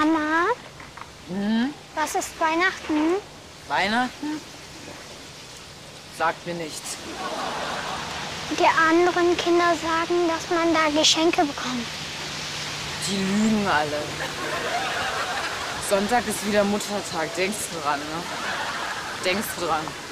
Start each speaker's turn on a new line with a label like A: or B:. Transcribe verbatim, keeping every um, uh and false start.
A: Mama,
B: Hm?
A: was ist Weihnachten?
B: Weihnachten? Sagt mir nichts.
A: Die anderen Kinder sagen, dass man da Geschenke bekommt.
B: Die lügen alle. Sonntag ist wieder Muttertag. Denkst du dran, ne? Denkst du dran.